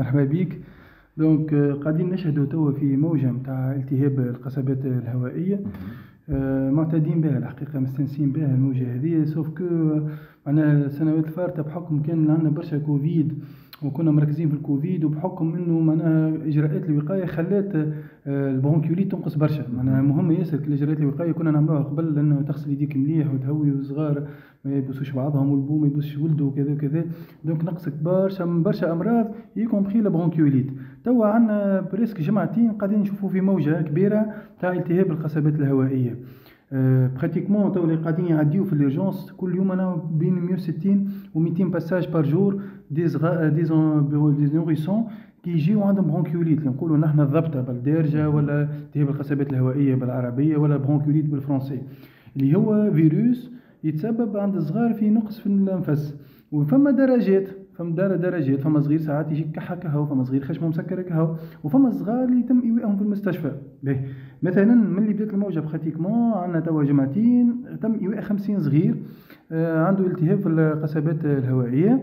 مرحبا بك. دونك قاعدين نشهدوا توا في موجة متاع التهاب القصبات الهوائية. معتادين بها الحقيقة، مستانسين بها الموجة هذه، سوف كو معناها السنوات الفارطة بحكم كان عندنا برشا كوفيد وكنا مركزين في الكوفيد، وبحكم انه معناها اجراءات الوقايه خلات البرونكيوليت تنقص برشا. معناها مهم ياسر الاجراءات الوقايه كنا نعملوها قبل، لانه تغسل يديك مليح وتهوي، والصغار ما يبوسوش بعضهم والبو ما يبوسش ولده وكذا وكذا. دونك نقصت برشا من برشا امراض يكومبخي البرونكيوليت. توا عندنا بريسك جمعتين قاعدين نشوفوا في موجه كبيره تاع التهاب القصبات الهوائيه. براتيكمون تو اللي قاعدين يعديو في الارجونس كل يوم انا بين 160 و 200 باساج بار جور دي نوريسون كي يجيو عندهم برونكيوليت، اللي نقولوا نحن الضبطه بالدارجه ولا التهاب القصبات الهوائيه بالعربيه ولا برونكيوليت بالفرنسي، اللي هو فيروس يتسبب عند الصغار في نقص في الانفس. وفما درجات، فما صغير ساعات يجيك كحه كهو، فما صغير خشمه مسكره كهو، وفما صغار اللي يتم ايوائهم في المستشفى. باهي مثلا من اللي بدات الموجه براتيكمون عندنا توا جمعتين تم ايواء 50 صغير عنده التهاب في القصبات الهوائيه.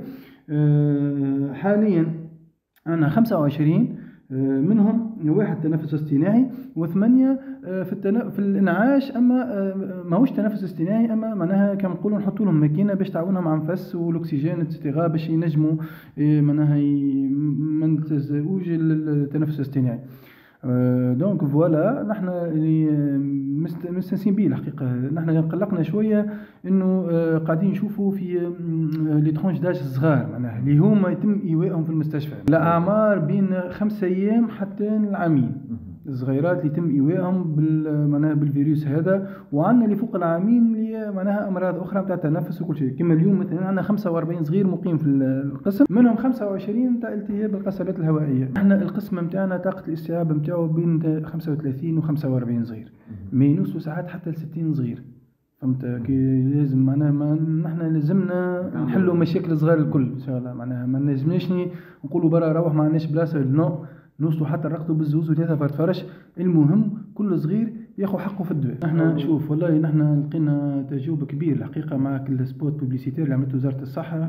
حاليا عندنا 25 منهم واحد تنفس اصطناعي وثمانية في الانعاش، اما ماهوش تنفس اصطناعي، اما معناها كما نقولوا نحطوا لهم ماكينه باش تعاونهم على النفس والاكسجين اتستغا باش ينجموا معناها ما نلتزموش التنفس الاصطناعي. دونك فوالا نحن مستانسين به الحقيقه. نحن قلقنا شويه انه قاعدين نشوفوا في لي ترونش داج الصغار معناها اللي هما يتم ايوائهم في المستشفى الاعمار بين 5 ايام حتى العامين، الصغيرات اللي يتم ايوائهم معناها بالفيروس هذا. وعندنا اللي فوق العامين اللي معناها امراض اخرى نتاع التنفس وكل شيء. كما اليوم مثلا عندنا 45 صغير مقيم في القسم، منهم 25 تاع التهاب القصبات الهوائيه. احنا القسم نتاعنا طاقه الاستيعاب نتاعو بين 35 و 45 صغير، ما ينوصلوا ساعات حتى ل 60 صغير. فهمت كي لازم معناها نحن لازمنا نحلوا مشاكل الصغار الكل ان شاء الله. معناها ما نجمناش نقولوا برا روح ما عندناش بلاصه، نو نوصلوا حتى نرقدوا بالزوز وثلاثه فرش. المهم كل صغير ياخذ حقه في الدواء. احنا شوف والله نحن لقينا تجربه كبير الحقيقه مع كل السبوت بوبليسيتير اللي عملته وزاره الصحه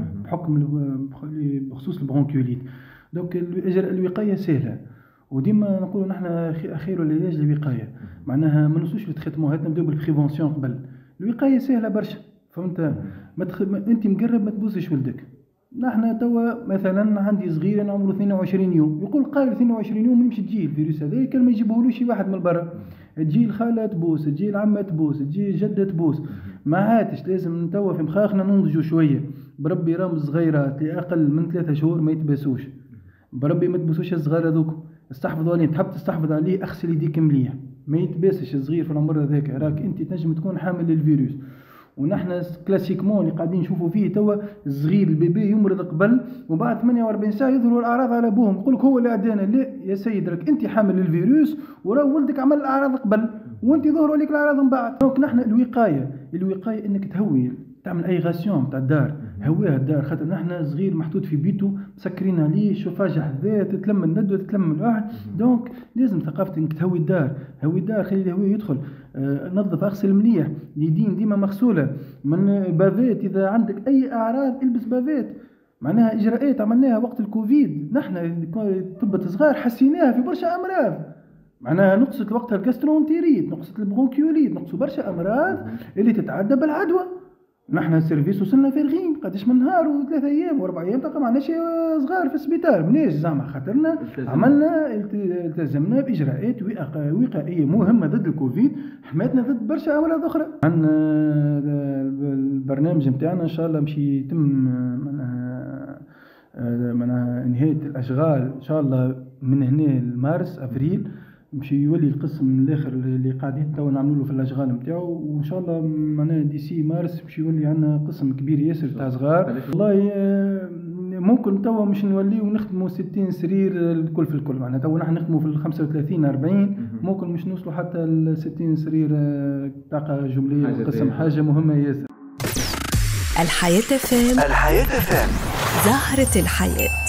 بخصوص البرونكيوليت. دونك الوقايه سهله، وديما نقولوا نحن خير العلاج الوقايه. معناها ما نوصلوش للتريتمون، هات نبداو بالبريفونسيون قبل. الوقايه سهله برشا، فهمت؟ انت مقرب ما تبوسش ولدك. نحن توا مثلا عندي صغير انا عمره 22 يوم، يقول قايل 22 يوم يمشي تجي الفيروس هذا، كان ما يجيبوهولوش شي واحد من برا، تجي الخاله تبوس، تجي العمه تبوس، تجي الجده تبوس. ما عادش لازم توا في مخاخنا ننضجوا شويه. بربي راهم صغيرات اللي اقل من 3 شهور ما يتباسوش، بربي ما تبوسوش الصغار هذوك، استحفظوا عليه. تحب تستحفظ عليه اغسل يديك مليح، ما يتباسش الصغير في العمر هذاك، راك انت تنجم تكون حامل للفيروس. ونحن كلاسيكمون اللي قاعدين نشوفوا فيه توا الصغير البيبي يمرض قبل وبعد 48 ساعه يظهروا الاعراض على ابوهم، يقول لك هو اللي عدانا. لا يا سيد، راك انت حامل للفيروس وراه ولدك عمل الاعراض قبل وانت ظهروا عليك الاعراض من بعد. دونك نحن الوقايه انك تهوي، تعمل اي غاسيون تاع الدار، هويها الدار. خاطر نحن صغير محطوط في بيته مسكرين عليه شوفاج حذاه، تتلم الندوه تتلم الواحد. دونك لازم ثقافه انك تهوي الدار، هوي الدار، خلي الهويه يدخل. نظف، اغسل مليح، اليدين ديما مغسوله. من بافيت اذا عندك اي اعراض البس بافيت. معناها اجراءات عملناها وقت الكوفيد، نحن طب صغار حسيناها في برشا امراض. معناها نقصت وقتها الجاسترونتيريت، نقصت البرونكيوليت، نقصوا برشا امراض اللي تتعدى بالعدوى. نحن السيرفيس وصلنا فارغين قداش من نهار و3 ايام و4 ايام تلقى معناش صغار في السبيطار. مناش زعما خاطرنا عملنا التزمنا باجراءات وقائيه مهمه ضد الكوفيد، حماتنا ضد برشا امراض اخرى. عندنا البرنامج نتاعنا ان شاء الله باش يتم معناها نهايه الاشغال ان شاء الله من هنا لمارس افريل، باش يولي القسم الاخر اللي قاعدين توا نعملوا له في الاشغال نتاعو. وان شاء الله معناها ديسي مارس باش يولي عندنا قسم كبير ياسر تاع صغار. والله ممكن توا مش نوليو نخدموا 60 سرير الكل في الكل. معناها توا نحن نخدموا في ال 35 40، ممكن مش نوصلوا حتى ل 60 سرير طاقه جمليه القسم. حاجه مهمه ياسر. الحياة FM، زهرة الحياة.